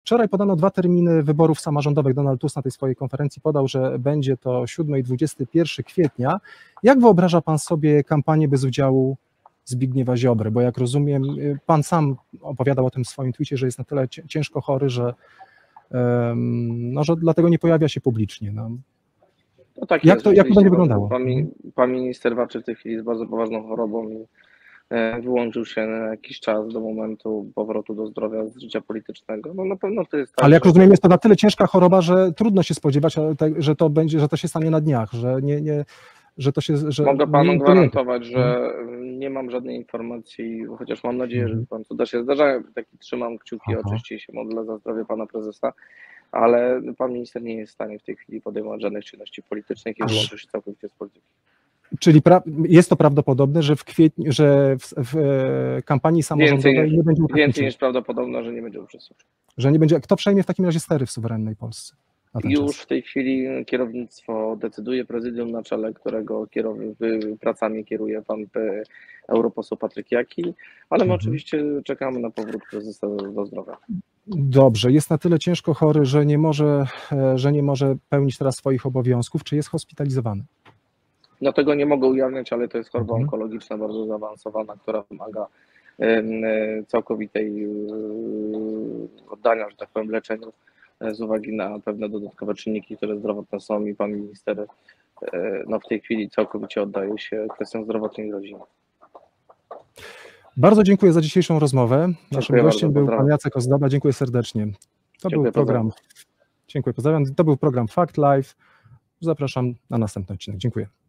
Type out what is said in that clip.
Wczoraj podano 2 terminy wyborów samorządowych. Donald Tusk na tej swojej konferencji podał, że będzie to 7 i 21 kwietnia. Jak wyobraża pan sobie kampanię bez udziału Zbigniewa Ziobry? Bo jak rozumiem, pan sam opowiadał o tym w swoim twicie, że jest na tyle ciężko chory, że dlatego nie pojawia się publicznie. No. No tak jak to będzie wyglądało? Pan minister walczy w tej chwili z bardzo poważną chorobą i wyłączył się na jakiś czas do momentu powrotu do zdrowia z życia politycznego. No na pewno to jest tak. Ale jak rozumiem, jest to na tyle ciężka choroba, że trudno się spodziewać, że to się stanie na dniach, że to się... Mogę panu gwarantować, że nie mam żadnej informacji, chociaż mam nadzieję, że w końcu da się zdarzają. Trzymam kciuki, oczywiście się modlę za zdrowie pana prezesa, ale pan minister nie jest w stanie w tej chwili podejmować żadnych czynności politycznych i wyłączył się całkowicie z polityki. Czyli jest to prawdopodobne, że w kwietniu, że w kampanii samorządowej nie będzie uczestniczył? Więcej niż prawdopodobne, że nie będzie uczestniczył. Że nie będzie. Kto przejmie w takim razie stery w suwerennej Polsce? Już w tej chwili kierownictwo decyduje, prezydium na czele którego pracami kieruje pan europoseł Patryk Jaki, ale my oczywiście czekamy na powrót prezesa do zdrowia. Dobrze, jest na tyle ciężko chory, że nie może pełnić teraz swoich obowiązków. Czy jest hospitalizowany? No tego nie mogę ujawniać, ale to jest choroba onkologiczna bardzo zaawansowana, która wymaga całkowitej oddania, że tak powiem, leczeniu z uwagi na pewne dodatkowe czynniki, które zdrowotne są i pan minister w tej chwili całkowicie oddaje się kwestiom zdrowotnej i rodziny. Bardzo dziękuję za dzisiejszą rozmowę. Naszym gościem był pan Jacek Ozdoba. Dziękuję serdecznie. Był program. Dziękuję, pozdrawiam. To był program Fact Live. Zapraszam na następny odcinek. Dziękuję.